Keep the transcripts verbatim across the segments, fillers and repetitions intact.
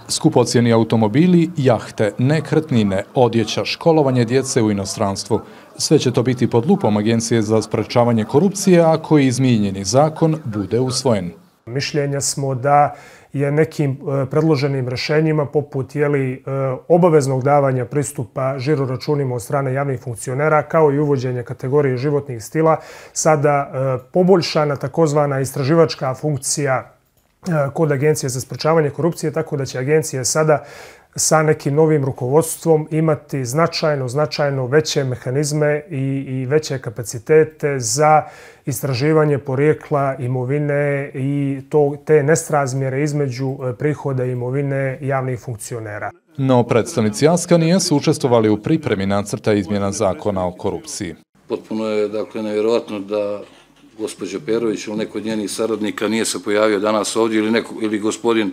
Skupocjeni automobili, jahte, nekretnine, odjeća, školovanje djece u inostranstvu. Sve će to biti pod lupom Agencije za sprečavanje korupcije ako izmijenjeni zakon bude usvojen. Mišljenja smo da je nekim predloženim rješenjima poput jeli, obaveznog davanja pristupa žiroračunima od strane javnih funkcionera kao i uvođenje kategorije životnih stila sada poboljšana takozvana istraživačka funkcija kod Agencije za sprečavanje korupcije, tako da će agencija sada sa nekim novim rukovodstvom imati značajno, značajno veće mehanizme i, i veće kapacitete za istraživanje porijekla imovine i to, te nesrazmjere između prihoda i imovine javnih funkcionera. No, predstavnici Askanije su učestvovali u pripremi nacrta izmjena zakona o korupciji. Potpuno je, dakle, nevjerojatno da gospođa Perović ili neko od njenih saradnika nije se pojavio danas ovdje ili, neko, ili gospodin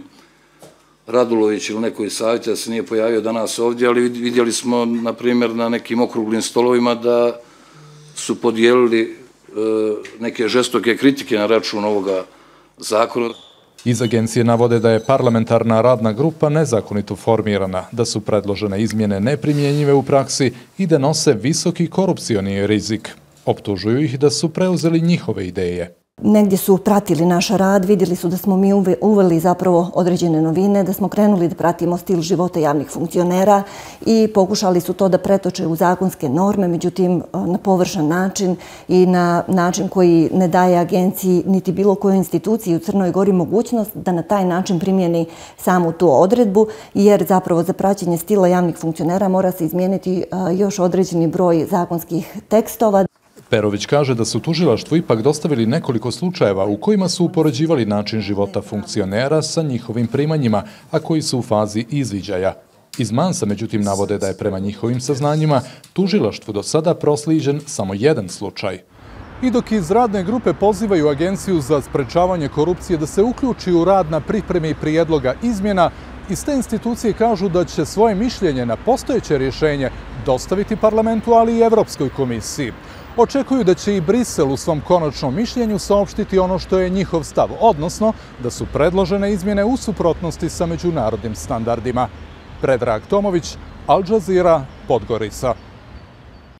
Radulović ili neko iz savjeta da se nije pojavio danas ovdje, ali vidjeli smo, na primjer, na nekim okruglim stolovima da su podijelili e, neke žestoke kritike na račun ovoga zakona. Iz agencije navode da je parlamentarna radna grupa nezakonito formirana, da su predložene izmjene neprimjenjive u praksi i da nose visoki korupcioni rizik. Optužuju ih da su preuzeli njihove ideje. Negdje su pratili naš rad, vidjeli su da smo mi uveli zapravo određene novine, da smo krenuli da pratimo stil života javnih funkcionera i pokušali su to da pretoče u zakonske norme, međutim na površan način i na način koji ne daje agenciji niti bilo kojoj instituciji u Crnoj Gori mogućnost da na taj način primjeni samu tu odredbu, jer zapravo za praćenje stila javnih funkcionera mora se izmijeniti još određeni broj zakonskih tekstova. Perović kaže da su tužilaštvu ipak dostavili nekoliko slučajeva u kojima su upoređivali način života funkcionera sa njihovim primanjima, a koji su u fazi izviđaja. Iz Mansa, međutim, navode da je prema njihovim saznanjima tužilaštvu do sada proslijeđen samo jedan slučaj. I dok iz radne grupe pozivaju Agenciju za sprečavanje korupcije da se uključi u rad na pripremi prijedloga izmjena, iz te institucije kažu da će svoje mišljenje na postojeće rješenje dostaviti parlamentu, ali i Evropskoj komisiji. Očekuju da će i Brisel u svom konačnom mišljenju saopštiti ono što je njihov stav, odnosno da su predložene izmjene u suprotnosti sa međunarodnim standardima. Predrag Tomović, Al Jazeera, Podgorica.